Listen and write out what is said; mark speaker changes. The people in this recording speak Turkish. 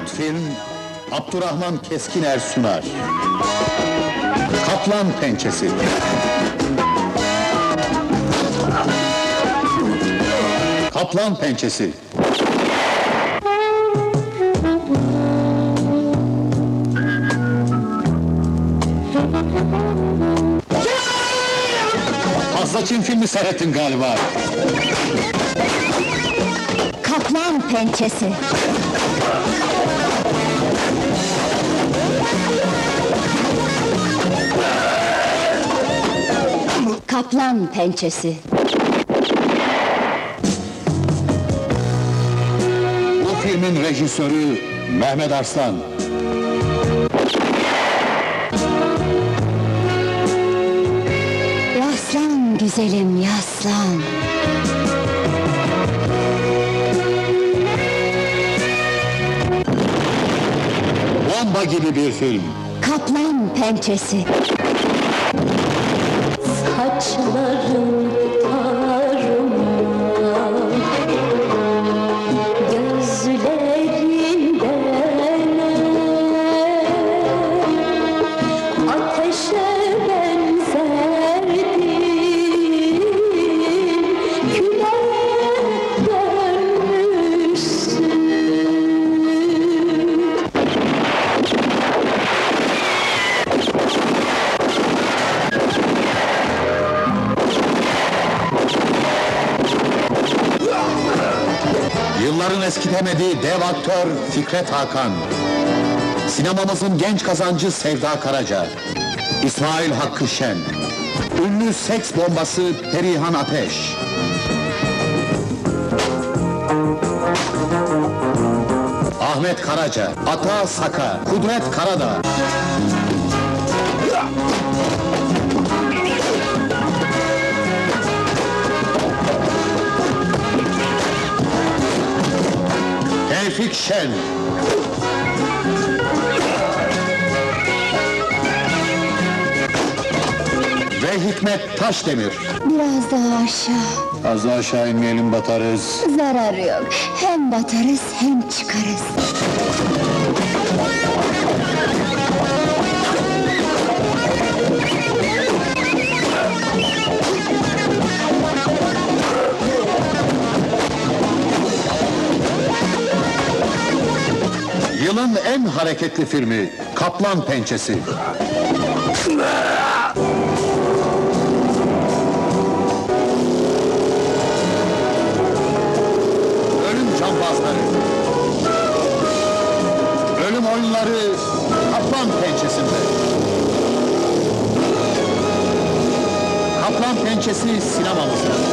Speaker 1: Kült film Abdurrahman Keskiner sunar. Kaplan Pençesi. Kaplan Pençesi. Fazla Çin filmi seyrettin galiba.
Speaker 2: Kaplan Pençesi. Kaplan Pençesi.
Speaker 1: Bu filmin rejisörü Mehmet Arslan.
Speaker 2: Yaslan güzelim yaslan.
Speaker 1: Bomba gibi bir film.
Speaker 2: Kaplan Pençesi.
Speaker 3: Saçların taruma, gözlerinden ateşe benzerdin, küle dönmüşsün.
Speaker 1: Yılların eskitemediği dev aktör Fikret Hakan. Sinemamızın genç kazancı Sevda Karaca. İsmail Hakkı Şen. Ünlü seks bombası Perihan Ateş. Ahmet Karaca, Ata Saka, Kudret Karadağ. Tevfik Şen. Ve Hikmet Taşdemir.
Speaker 2: Biraz daha aşağı.
Speaker 1: Az daha aşağı inmeyelim, batarız.
Speaker 2: Zararı yok. Hem batarız hem çıkarız.
Speaker 1: Yılın en hareketli filmi Kaplan Pençesi. Ölüm cambazları. Ölüm oyunları Kaplan Pençesi'nde. Kaplan Pençesi sinemamızda.